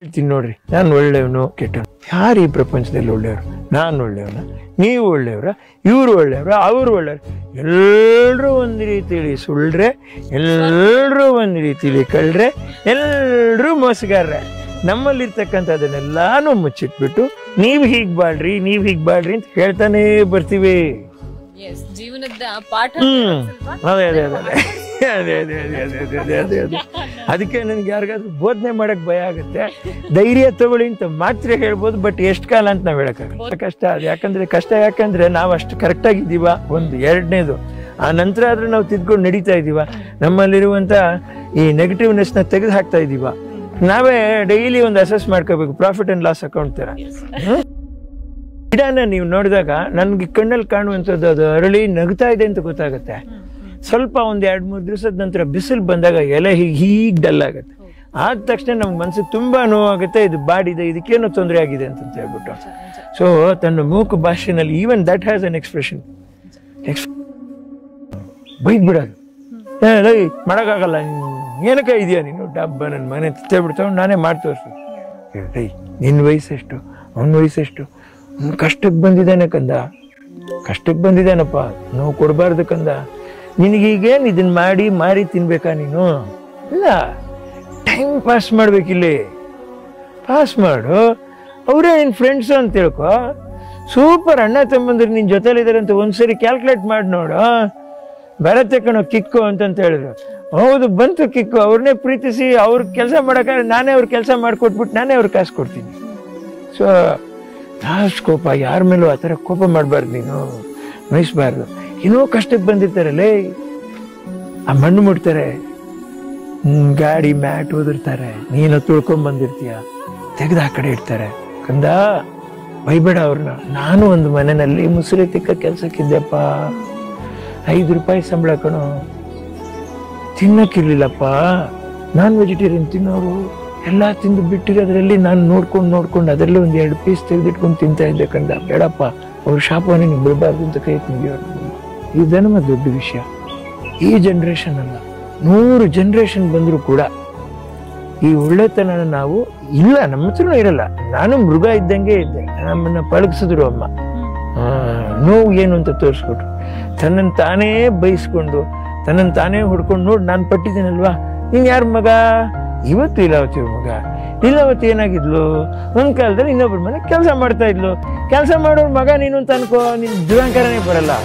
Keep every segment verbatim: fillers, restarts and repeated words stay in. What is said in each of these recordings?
ಹೇಳ್ತೀನಿ ನೋಡ್ರಿ, ನಾನು ಒಳ್ಳೆಯವನು ಕೆಟ್ಟವನು, ಯಾರು ಈ ಪ್ರಪಂಚದಲ್ಲಿ ಒಳ್ಳೆಯವರು? ನಾನು ಒಳ್ಳೆಯವನ, ನೀವು ಒಳ್ಳೆಯವರ, ಇವರು ಒಳ್ಳೆಯವರ, ಅವರು ಒಳ್ಳೆಯವರು? ಎಲ್ಲರೂ ಒಂದು ರೀತಿಯಲ್ಲಿ ಸುಳ್ಳ್ರೆ, ಎಲ್ಲರೂ ಒಂದು ರೀತಿಯಲ್ಲಿ ಕಳ್ರೆ, ಎಲ್ಲರೂ ಮೋಸಗಾರ್ರೆ. ನಮ್ಮಲ್ಲಿರ್ತಕ್ಕಂಥದ್ದನ್ನೆಲ್ಲಾನು ಮುಚ್ಚಿಟ್ಬಿಟ್ಟು ನೀವು ಹೀಗೆ ಬಾಳ್ರಿ, ನೀವು ಹೀಗೆ ಬಾಳ್ರಿ ಅಂತ ಹೇಳ್ತಾನೆ ಬರ್ತೀವಿ. ಜೀವನದ ಪಾಠ. ಅದೇ ಅದೇ ಅದೇ ಅದೇ ಅದೇ ಅದೇ ಅದೇ ಅದೇ ಅದೇ ಅದೇ ಅದೇ ಅದಕ್ಕೆ ನನಗೆ ಯಾರಿಗಾದ್ರೂ ಬೋಧನೆ ಮಾಡಕ್ ಭಯ ಆಗುತ್ತೆ. ಧೈರ್ಯ ತಗೊಳ್ಳಿ ಅಂತ ಮಾತ್ರ ಹೇಳ್ಬೋದು, ಬಟ್ ಎಷ್ಟು ಕಾಲ ಅಂತ ನಾವ್ ಹೇಳಕ್ಕಾಗಲ್ಲ. ಕಷ್ಟ ಅದು. ಯಾಕಂದ್ರೆ ಕಷ್ಟ ಯಾಕಂದ್ರೆ ನಾವು ಅಷ್ಟು ಕರೆಕ್ಟ್ ಆಗಿದ್ದೀವ, ಒಂದು. ಎರಡನೇದು, ಆ ನಂತರ ಆದ್ರೂ ನಾವು ತಿದ್ಕೊಂಡು ನಡೀತಾ ಇದೀವ, ನಮ್ಮಲ್ಲಿರುವಂತ ಈ ನೆಗೆಟಿವ್ನೆಸ್ ನ ತೆಗೆದು ಹಾಕ್ತಾ ಇದೀವ. ನಾವೇ ಡೈಲಿ ಒಂದು ಅಸೆಸ್ ಮಾಡ್ಕೋಬೇಕು, ಪ್ರಾಫಿಟ್ ಅಂಡ್ ಲಾಸ್ ಅಕೌಂಟ್ ತರ. ಗಿಡನ ನೀವು ನೋಡಿದಾಗ ನನ್ಗೆ ಕಣ್ಣಲ್ಲಿ ಕಾಣುವಂಥದ್ದು ಅದು ಅರಳಿ ನಗ್ತಾ ಇದೆ ಅಂತ ಗೊತ್ತಾಗುತ್ತೆ. ಸ್ವಲ್ಪ ಒಂದ್ ಎರಡ್ ಮೂರ್ ದಿವಸದ ನಂತರ ಬಿಸಿಲು ಬಂದಾಗ ಎಲೆ ಹೀಗೆ ಹೀಗೆ ಡಲ್ ಆಗುತ್ತೆ. ಆದ ತಕ್ಷಣ ನಮ್ಗೆ ಮನ್ಸಿಗೆ ತುಂಬಾ ನೋವಾಗುತ್ತೆ, ಇದು ಬಾಡಿದೆ, ಇದಕ್ಕೇನೋ ತೊಂದರೆ ಆಗಿದೆ ಅಂತ ಹೇಳ್ಬಿಟ್ಟು. ಸೊ ತನ್ನ ಮೂಕು ಭಾಷೆನಲ್ಲಿ even that has an expression. ಬೈದ್ ಬಿಡೋದು, ಲೈ ಮಾಡೋಕ್ಕಾಗಲ್ಲ, ಏನಕ್ಕೆ ಇದೆಯಾ ನೀನು ಡಬ್ಬ ನನ್ನ ಮನೆ ತಿತ್ತೇಳ್ಬಿಡ್ತಾವ, ನಾನೇ ಮಾಡಿ ತೋರಿಸ್ತೀನಿ. ಲೈ ನಿನ್ನ ವಯಸ್ಸೆಷ್ಟು, ಅವನ ವಯಸ್ಸೆಷ್ಟು, ಕಷ್ಟಕ್ಕೆ ಬಂದಿದ್ದಾನೆ ಕಂದ, ಕಷ್ಟಕ್ಕೆ ಬಂದಿದ್ದಾನಪ್ಪ, ನೋವು ಕೊಡಬಾರ್ದು ಕಂದ. ನಿನಗೀಗೇನು ಇದನ್ನ ಮಾಡಿ ಮಾರಿ ತಿನ್ಬೇಕಾ ನೀನು? ಇಲ್ಲ, ಟೈಮ್ ಪಾಸ್ ಮಾಡ್ಬೇಕಿಲ್ಲಿ, ಪಾಸ್ ಮಾಡು. ಅವರೇ ನಿನ್ನ ಫ್ರೆಂಡ್ಸು ಅಂತ ತಿಳ್ಕೊ. ಸೂಪರ್ ಅಣ್ಣ ತಮ್ಮಂದ್ರೆ ನಿನ್ನ ಜೊತೆಲಿದ್ದಾರೆ ಅಂತ ಒಂದ್ಸರಿ ಕ್ಯಾಲ್ಕುಲೇಟ್ ಮಾಡಿ ನೋಡು. ಬರತ್ತೆ ಕಣೋ ಕಿಕ್ಕು ಅಂತಂತ ಹೇಳಿದ್ರು. ಹೌದು, ಬಂತು ಕಿಕ್ಕು. ಅವ್ರನ್ನೇ ಪ್ರೀತಿಸಿ ಅವ್ರ ಕೆಲಸ ಮಾಡೋಕ್ಕಾದ್ರೆ ನಾನೇ ಅವ್ರ ಕೆಲಸ ಮಾಡಿಕೊಟ್ಬಿಟ್ಟು ನಾನೇ ಅವ್ರ ಕಾಸು ಕೊಡ್ತೀನಿ. ಸೊ ಲಾಸ್ಟ್ ಕೋಪ, ಯಾರ ಮೇಲೂ ಆ ಥರ ಕೋಪ ಮಾಡಬಾರ್ದು, ನೀನು ನೋಯಿಸ್ಬಾರ್ದು. ಏನೋ ಕಷ್ಟಕ್ಕೆ ಬಂದಿರ್ತಾರಲ್ಲೇ, ಆ ಮಣ್ಣು ಮುಡ್ತಾರೆ, ಗಾಡಿ ಮ್ಯಾಟ್ ಓದಿರ್ತಾರೆ, ನೀನು ತುಳ್ಕೊಂಡ್ ಬಂದಿರ್ತೀಯ, ತೆಗೆದು ಆ ಕಡೆ ಇಡ್ತಾರೆ. ಕಂದ ಬೈಬೇಡ ಅವ್ರನ್ನ. ನಾನು ಒಂದು ಮನೆಯಲ್ಲಿ ಮುಸುರಿ ತಿಕ್ಕ ಕೆಲ್ಸಕ್ಕಿದ್ದೆಪ್ಪ, ಐದು ರೂಪಾಯಿ ಸಂಬಳ ಕಣೋ, ತಿನ್ನಕ್ಕಿರ್ಲಿಲ್ಲಪ್ಪ. ನಾನ್ ವೆಜಿಟೇರಿಯನ್ ತಿನ್ನೋರು ಎಲ್ಲ ತಿಂದು ಬಿಟ್ಟಿರೋದ್ರಲ್ಲಿ ನಾನು ನೋಡ್ಕೊಂಡು ನೋಡ್ಕೊಂಡು ಅದರಲ್ಲಿ ಒಂದು ಎರಡು ಪೀಸ್ ತೆಗೆದಿಟ್ಕೊಂಡು ತಿಂತಾ ಇದ್ದೆ ಕಂದ. ಬೇಡಪ್ಪ, ಅವ್ರ ಶಾಪವನ್ನು ನೀವು ಬಿಡಬಾರ್ದು ಅಂತ ಕೈ ಮುಗಿಯೋರು. ಇದನ್ನು ದೊಡ್ಡ ವಿಷಯ. ಈ ಜನ್ರೇಷನ್ ಅಲ್ಲ, ನೂರು ಜನ್ರೇಷನ್ ಬಂದರೂ ಕೂಡ ಈ ಒಳ್ಳೆತನ ನಾವು ಇಲ್ಲ, ನಮ್ಮ ಹತ್ರನೂ ಇರಲ್ಲ. ನಾನು ಮೃಗ ಇದ್ದಂಗೆ ಇದ್ದೆ, ನಮ್ಮನ್ನ ಪಳಗಿಸಿದ್ರು ಅಮ್ಮ. ನೋವು ಏನು ಅಂತ ತೋರಿಸ್ಕೊಟ್ರು. ತನ್ನನ್ನು ತಾನೇ ಬೈಸ್ಕೊಂಡು ತನ್ನನ್ನು ತಾನೇ ಹುಡ್ಕೊಂಡು ನೋಡಿ ನಾನು ಪಟ್ಟಿದ್ದೀನಲ್ವಾ. ನೀನ್ ಯಾರ ಮಗ? ಇವತ್ತು ಲೀಲಾವತಿ ಮಗ. ಲೀಲಾವತಿ ಏನಾಗಿದ್ಲು, ಒಂದ್ ಕಾಲದಲ್ಲಿ ಇನ್ನೊಬ್ರ ಮನೆ ಕೆಲಸ ಮಾಡ್ತಾ ಇದ್ಲು. ಕೆಲಸ ಮಾಡೋರ್ ಮಗ ನೀನು ಅಂತ ಅನ್ಕೋ, ನಿನ್ ದುರಂಕಾರನೇ ಬರಲ್ಲ.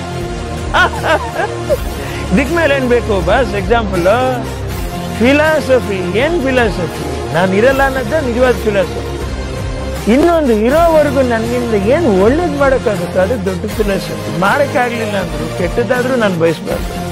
ದಿಕ್ ಮೇಲೆ ಏನ್ ಬೇಕು ಬಸ್? Example philosophy. ಏನ್ ಫಿಲಾಸಫಿ? ನಾನು ಇರಲ್ಲ ಅನ್ನೋದೇ ನಿಜವಾದ ಫಿಲಾಸಫಿ. ಇನ್ನೊಂದು ಇರೋವರೆಗೂ ನನ್ನಿಂದ ಏನು ಒಳ್ಳೇದು ಮಾಡೋಕ್ಕಾಗುತ್ತೋ ಅದು ದೊಡ್ಡ ಫಿಲಾಸಫಿ. ಮಾಡೋಕ್ಕಾಗ್ಲಿಲ್ಲ ಅಂದ್ರು ಕೆಟ್ಟದಾದ್ರೂ ನಾನು ಬಯಸ್ಬಾರ್ದು.